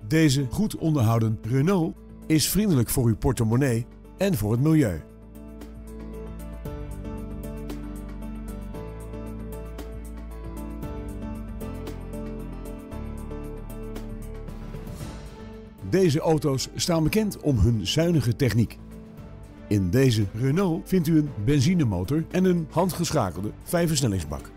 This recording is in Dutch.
Deze goed onderhouden Renault is vriendelijk voor uw portemonnee en voor het milieu. Deze auto's staan bekend om hun zuinige techniek. In deze Renault vindt u een benzinemotor en een handgeschakelde 5-versnellingsbak.